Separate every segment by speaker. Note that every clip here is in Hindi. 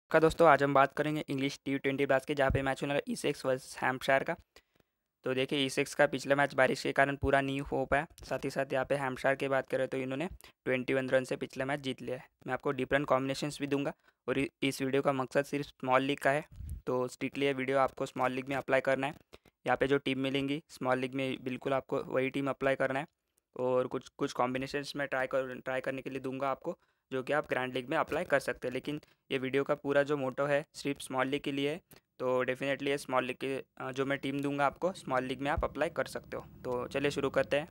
Speaker 1: का दोस्तों आज हम बात करेंगे इंग्लिश T20 ब्लास्ट की, जहाँ पे मैच होने वाला ईसेक्स वर्सेस हैम्पशायर का। तो देखिए ईसेक्स का पिछला मैच बारिश के कारण पूरा नहीं हो पाया। साथ ही साथ यहाँ पे हैम्पशायर की बात करें तो इन्होंने 21 रन से पिछला मैच जीत लिया है। मैं आपको डिफरेंट कॉम्बिनेशंस भी दूंगा और इस वीडियो का मकसद सिर्फ स्मॉल लीग का है। तो स्ट्रिक्टली ये वीडियो आपको स्मॉल लीग में अप्लाई करना है। यहाँ पे जो टीम मिलेंगी स्मॉल लीग में बिल्कुल आपको वही टीम अप्लाई करना है। और कुछ कुछ कॉम्बिनेशंस में ट्राई करने के लिए दूंगा आपको, जो कि आप ग्रैंड लीग में अप्लाई कर सकते हैं। लेकिन ये वीडियो का पूरा जो मोटो है सिर्फ स्मॉल लीग के लिए है। तो डेफिनेटली ये स्मॉल लीग के जो मैं टीम दूंगा आपको स्मॉल लीग में आप अप्लाई कर सकते हो। तो चलिए शुरू करते हैं।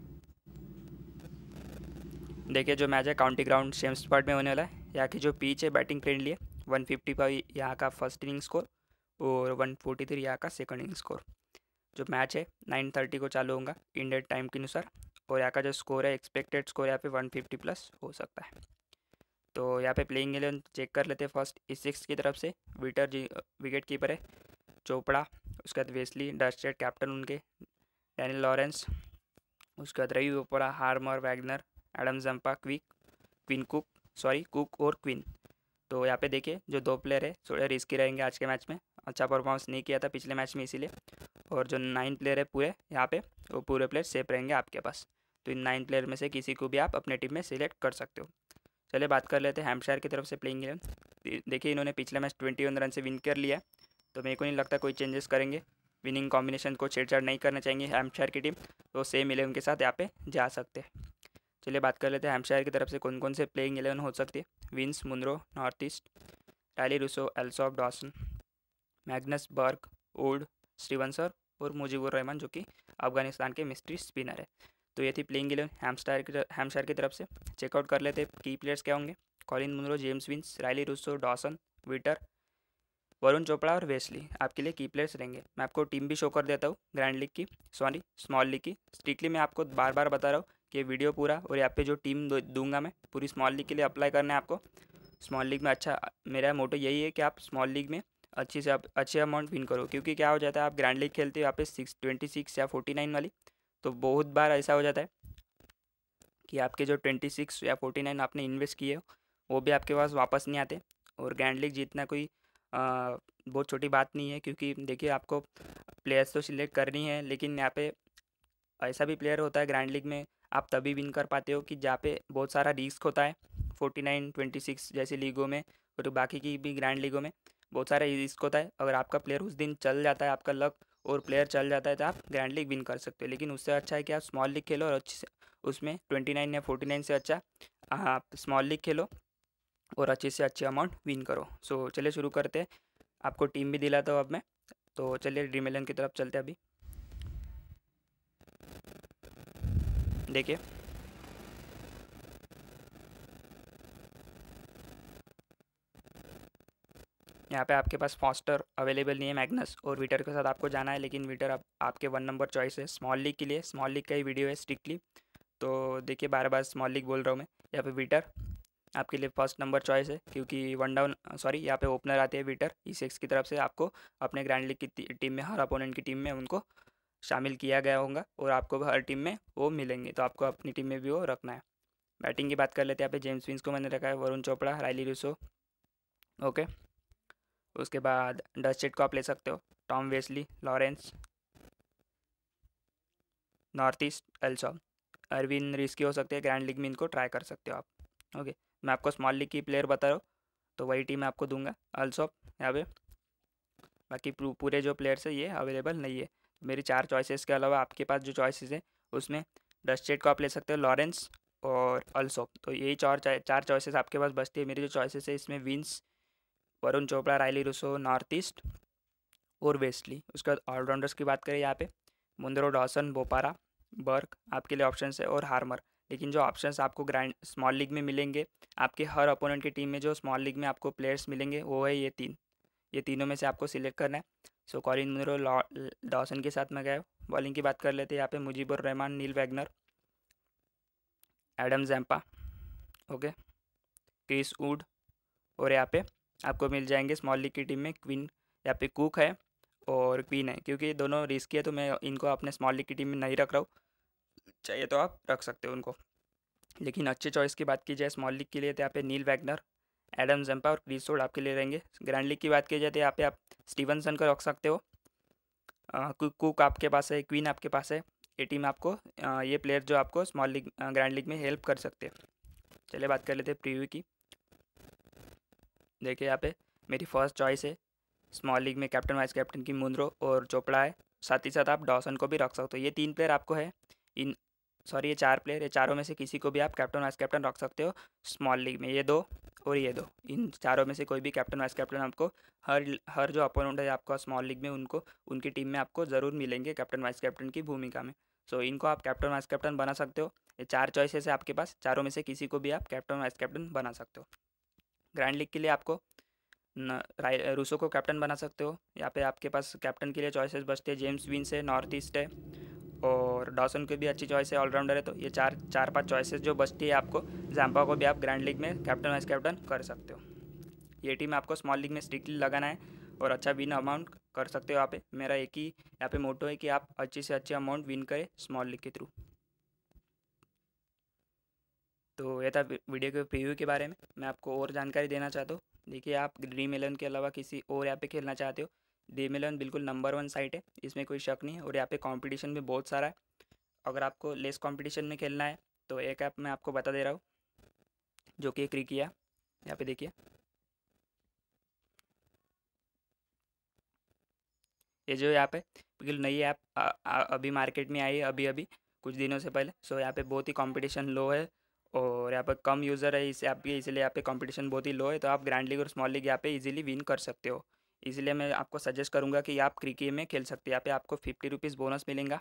Speaker 1: देखिए जो मैच है काउंटी ग्राउंड शेम्सफोर्ड में होने वाला है। यहाँ की जो पिच है बैटिंग फ्रेंडली है। 155 यहाँ का फर्स्ट इनिंग स्कोर और 143 यहाँ का सेकंड इनिंग स्कोर। जो मैच है 9:30 को चालू होगा इंडियन टाइम के अनुसार। और यहाँ का जो स्कोर है एक्सपेक्टेड स्कोर यहाँ पे 150 प्लस हो सकता है। तो यहाँ पे प्लेइंग 11 चेक कर लेते हैं। फर्स्ट इस की तरफ से विटर जी विकेट कीपर है चोपड़ा। उसके बाद वेस्ली डस्टेड कैप्टन उनके डैनियल लॉरेंस। उसके बाद Ravi Chopra Harmer Wagner Adam Zampa Queen Cook और क्वीन। तो यहाँ पे देखिए जो दो प्लेयर है थोड़े रिस्की रहेंगे आज के मैच में। अच्छा परफॉर्मेंस नहीं किया था पिछले मैच में इसीलिए। और जो 9 प्लेयर है पूरे यहाँ पे वो पूरे प्लेयर सेफ रहेंगे आपके पास। तो इन 9 प्लेयर में से किसी को भी आप अपने टीम में सिलेक्ट कर सकते हो। चलिए बात कर लेते हैं हैम्पशायर की तरफ से प्लेइंग 11। देखिए इन्होंने पिछला मैच 21 रन से विन कर लिया है। तो मेरे को नहीं लगता कोई चेंजेस करेंगे। विनिंग कॉम्बिनेशन को छेड़छाड़ नहीं करना चाहेंगे हैम्पशायर की टीम। तो सेम 11 के साथ यहाँ पे जा सकते हैं। चलिए बात कर लेते हैं हैम्पशायर की तरफ से कौन कौन से प्लेइंग 11 हो सकती है। विंस मुनरो नॉर्थ ईस्ट, टायली Rossouw Alsop Dawson, Magnus Berg old Stevenson और मुजीबुर रहमान जो कि अफगानिस्तान के मिस्ट्री स्पिनर है। तो ये थी प्लेइंग 11 हैम्पशायर की तरफ से। चेकआउट कर लेते हैं की प्लेयर्स क्या होंगे। Colin Munro, James Vince, Rilee Rossouw, Dawson, Witter, Varun Chopra और वेस्ली आपके लिए की प्लेयर्स रहेंगे। मैं आपको टीम भी शो कर देता हूँ ग्रैंड लीग की, सॉरी स्मॉल लीग की। स्ट्रिक्टली मैं आपको बार बार बता रहा हूँ कि वीडियो पूरा और यहाँ पे जो टीम दूंगा मैं पूरी स्मॉल लीग के लिए अप्लाई करना है आपको। स्मॉल लीग में अच्छा मेरा मोटो यही है कि आप स्मॉल लीग में अच्छी से आप अच्छे अमाउंट विन करो। क्योंकि क्या हो जाता है आप ग्रैंड लीग खेलते हो यहाँ पे 26 या 49 वाली। तो बहुत बार ऐसा हो जाता है कि आपके जो 26 या 49 आपने इन्वेस्ट किए हो वो भी आपके पास वापस नहीं आते। और ग्रैंड लीग जीतना कोई बहुत छोटी बात नहीं है। क्योंकि देखिए आपको प्लेयर्स तो सिलेक्ट करनी है, लेकिन यहाँ पे ऐसा भी प्लेयर होता है ग्रैंड लीग में आप तभी विन कर पाते हो कि जहाँ पे बहुत सारा रिस्क होता है। 49 26 जैसी लीगों में और तो बाकी की भी ग्रैंड लीगों में बहुत सारा रिस्क होता है। अगर आपका प्लेयर उस दिन चल जाता है, आपका लक और प्लेयर चल जाता है, तो आप ग्रैंड लीग विन कर सकते हो। लेकिन उससे अच्छा है कि आप स्मॉल लीग खेलो और अच्छे से उसमें 29 या 49 से अच्छा आप स्मॉल लीग खेलो और अच्छे से अच्छे अमाउंट विन करो। सो चलिए शुरू करते हैं। आपको टीम भी दिलाता हूँ अब मैं। तो चलिए ड्रीम 11 की तरफ चलते हैं अभी। देखिए यहाँ पे आपके पास फॉस्टर अवेलेबल नहीं है, मैग्नस और विटर के साथ आपको जाना है। लेकिन विटर आपके 1 नंबर चॉइस है स्मॉल लीग के लिए। स्मॉल लीग का ही वीडियो है स्ट्रिक्टली। तो देखिए बार बार स्मॉल लीग बोल रहा हूँ मैं। यहाँ पे विटर आपके लिए फर्स्ट नंबर चॉइस है क्योंकि वन डाउन सॉरी यहाँ पे ओपनर आते हैं विटर E6 की तरफ से। आपको अपने ग्रैंड लीग की टीम में हर अपोनेंट की टीम में उनको शामिल किया गया होगा और आपको हर टीम में वो मिलेंगे। तो आपको अपनी टीम में भी वो रखना है। बैटिंग की बात कर लेते हैं। यहाँ पे जेम्स विंस को मैंने रखा है, Varun Chopra, Rilee Rossouw, okay. उसके बाद डस्टेड को आप ले सकते हो, Tom Wesley, Lawrence, Northeast Alsop. अरविन रिस्की हो सकते हैं ग्रैंड लीग में, इनको ट्राई कर सकते हो आप, ओके। मैं आपको स्मॉल लीग की प्लेयर बता रहा हूँ तो वही टीम आपको दूंगा अल्सॉप यहाँ पे। बाकी पूरे जो प्लेयर्स है ये अवेलेबल नहीं है। मेरी 4 चॉइसेस के अलावा आपके पास जो चॉइसेस है उसमें डस्टेड को आप ले सकते हो, लॉरेंस और अल्सॉप। तो यही चार चॉइसेस आपके पास बचती है। मेरी जो चॉइसेस है इसमें Vince, Varun Chopra, Rilee Rossouw, Northeast और वेस्टली। उसके बाद ऑलराउंडर्स की बात करें यहाँ पे मुंद्रो, डॉसन, बोपारा, बर्क आपके लिए ऑप्शंस है और हार्मर। लेकिन जो ऑप्शंस आपको ग्रैंड स्मॉल लीग में मिलेंगे आपके हर अपोनेंट की टीम में जो स्मॉल लीग में आपको प्लेयर्स मिलेंगे वो है ये तीनों में से आपको सिलेक्ट करना है। सो कॉलिन मुनरो, डॉसन के साथ में गए। बॉलिंग की बात कर लेते हैं यहाँ पे Mujeebur Rahman, Neil Wagner, Adam Zampa, okay, Chris Wood. और यहाँ पे आपको मिल जाएंगे स्मॉल लीग की टीम में क्वीन, यहाँ पे कुक है और क्वीन है। क्योंकि दोनों रिस्की है तो मैं इनको अपने स्मॉल लीग की टीम में नहीं रख रहा हूँ। चाहिए तो आप रख सकते हो उनको। लेकिन अच्छे चॉइस की बात की जाए स्मॉल लीग के लिए तो यहाँ पे नील वैगनर, एडम जंपा और क्रिस वुड आपके लिए रहेंगे। ग्रैंड लीग की बात की जाए तो यहाँ पे आप स्टीवनसन को रख सकते हो। कुक आपके पास है, क्वीन आपके पास है। ये टीम आपको ये प्लेयर जो आपको स्मॉल लीग ग्रैंड लीग में हेल्प कर सकते हैं। चलिए बात कर लेते हैं प्रीव्यू की। देखिए यहाँ पे मेरी फर्स्ट चॉइस है स्मॉल लीग में कैप्टन वाइस कैप्टन की मुंद्रो और चोपड़ा है। साथ ही साथ आप डॉसन को भी रख सकते हो। ये 3 प्लेयर आपको है इन सॉरी ये 4 प्लेयर, ये चारों में से किसी को भी आप कैप्टन वाइस कैप्टन रख सकते हो स्मॉल लीग में। ये 2 और ये 2, इन चारों में से कोई भी कैप्टन वाइस कैप्टन आपको हर हर जो अपोनेंट है आपका स्मॉल लीग में उनको उनकी टीम में आपको ज़रूर मिलेंगे कैप्टन वाइस कैप्टन की भूमिका में। सो इनको आप कैप्टन वाइस कैप्टन बना सकते हो। ये 4 चॉइसेस है आपके पास, चारों में से किसी को भी आप कैप्टन वाइस कैप्टन बना सकते हो। ग्रैंड लीग के लिए आपको रूसो को कैप्टन बना सकते हो। यहाँ पे आपके पास कैप्टन के लिए चॉइसेस बचते हैं, जेम्स विंस है, नॉर्थ ईस्ट है, और डॉसन की भी अच्छी चॉइस है, ऑलराउंडर है। तो ये चार पांच चॉइसेस जो बचती है आपको, जैम्पा को भी आप ग्रैंड लीग में कैप्टन वाइस कैप्टन कर सकते हो। ये टीम आपको स्मॉल लीग में स्ट्रिक्टली लगाना है और अच्छा विन अमाउंट कर सकते हो। यहाँ पे मेरा एक ही यहाँ पे मोटो है कि आप अच्छे से अच्छे अमाउंट विन करें स्मॉल लीग के थ्रू। तो ये था वीडियो के प्रीव्यू के बारे में। मैं आपको और जानकारी देना चाहता हूँ। देखिए आप ड्रीम 11 के अलावा किसी और यहाँ पे खेलना चाहते हो, ड्रीम 11 बिल्कुल नंबर 1 साइट है, इसमें कोई शक नहीं है। और यहाँ पे कंपटीशन भी बहुत सारा है। अगर आपको लेस कंपटीशन में खेलना है तो एक ऐप मैं आपको बता दे रहा हूँ जो कि क्रिकिया। यहाँ पे देखिए ये जो यहाँ पे बिल्कुल नई ऐप अभी मार्केट में आई है, अभी अभी कुछ दिनों से पहले। सो यहाँ पे बहुत ही कंपटीशन लो है और यहाँ पर कम यूज़र है इस ऐप के, इसलिए यहाँ पे कंपटीशन बहुत ही लो है। तो आप ग्रैंड लीग और स्मॉल लीग यहाँ पे इजीली विन कर सकते हो। इसलिए मैं आपको सजेस्ट करूँगा कि आप क्रिकेट में खेल सकते हैं। यहाँ पे आपको 50 रुपीज़ बोनस मिलेगा।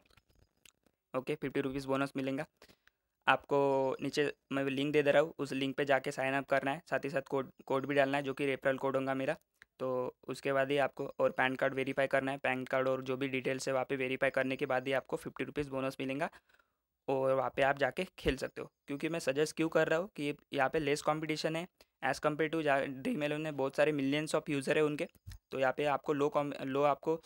Speaker 1: ओके, 50 रुपीज़ बोनस मिलेगा आपको। नीचे मैं लिंक दे रहा हूँ, उस लिंक पे जाके साइन अप करना है। साथ ही साथ कोड कोड भी डालना है जो कि रेफरल कोड होगा मेरा। तो उसके बाद ही आपको और पैन कार्ड वेरीफाई करना है। पैन कार्ड और जो भी डिटेल्स है वहाँ पे वेरीफाई करने के बाद ही आपको 50 रुपीज़ बोनस मिलेगा और वहाँ पे आप जाके खेल सकते हो। क्योंकि मैं सजेस्ट क्यों कर रहा हूँ कि यहाँ पे लेस कंपटीशन है एज़ कम्पेयर टू ड्रीम 11 में बहुत सारे मिलियंस ऑफ यूज़र है उनके। तो यहाँ पे आपको लो आपको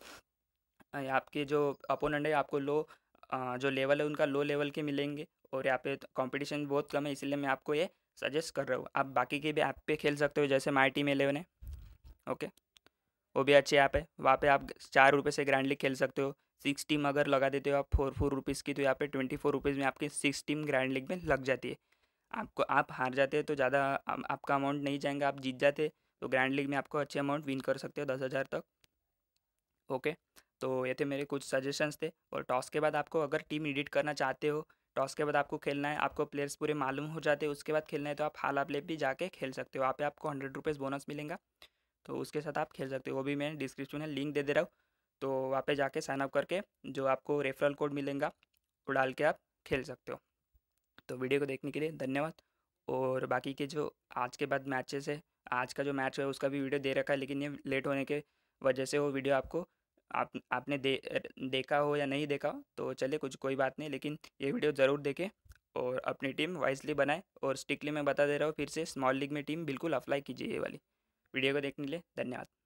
Speaker 1: आपके जो अपोनेंट है आपको लो जो लेवल है उनका लो लेवल के मिलेंगे। और यहाँ पे कंपटीशन बहुत कम है, इसलिए मैं आपको ये सजेस्ट कर रहा हूँ। आप बाकी के भी ऐप पे खेल सकते हो, जैसे माई टीम 11 है। ओके, वो भी अच्छी ऐप है। वहाँ पे आप 4 रुपये से ग्रैंड लीग खेल सकते हो। 6 टीम अगर लगा देते हो आप 4 रुपीज़ की, तो यहाँ पे 24 रुपीज़ में आपकी 6 टीम ग्रैंड लीग में लग जाती है। आपको आप हार जाते हैं तो ज़्यादा आपका अमाउंट नहीं जाएगा। आप जीत जाते तो ग्रैंड लीग में आपको अच्छे अमाउंट विन कर सकते हो 10,000 तक। ओके, तो ये थे मेरे कुछ सजेशंस थे। और टॉस के बाद आपको अगर टीम एडिट करना चाहते हो, टॉस के बाद आपको खेलना है, आपको प्लेयर्स पूरे मालूम हो जाते हैं, उसके बाद खेलना है, तो आप हाला प्ले भी जाके खेल सकते हो। वहाँ पे आपको 100 रुपीज़ बोनस मिलेगा, तो उसके साथ आप खेल सकते हो। वो भी मैं डिस्क्रिप्शन में लिंक दे दे रहा हूँ, तो वहाँ पे जाके साइनअप करके जो आपको रेफरल कोड मिलेगा वो डाल के आप खेल सकते हो। तो वीडियो को देखने के लिए धन्यवाद। और बाकी के जो आज के बाद मैचेस है, आज का जो मैच है उसका भी वीडियो दे रखा है, लेकिन ये लेट होने के वजह से वो वीडियो आपको आपने देखा हो या नहीं देखा हो तो चलिए कोई बात नहीं, लेकिन ये वीडियो ज़रूर देखें और अपनी टीम वाइजली बनाएं। और स्ट्रिक्टली मैं बता दे रहा हूँ फिर से, स्मॉल लीग में टीम बिल्कुल अप्लाई कीजिए ये वाली। वीडियो को देखने के लिए धन्यवाद।